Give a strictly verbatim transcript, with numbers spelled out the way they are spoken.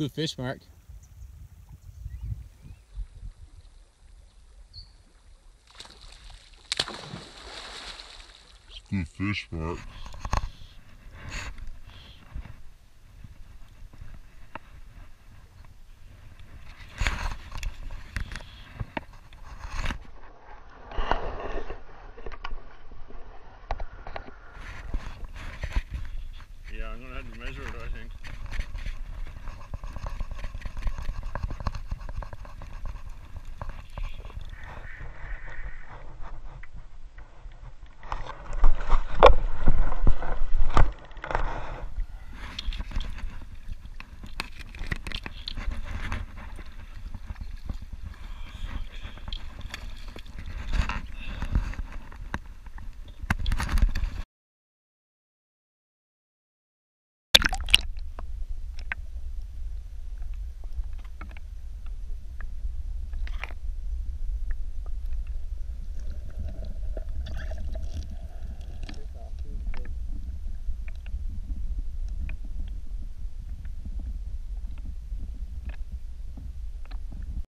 Good fish, Mark. Good fish, Mark. Yeah, I'm gonna have to measure it, I think.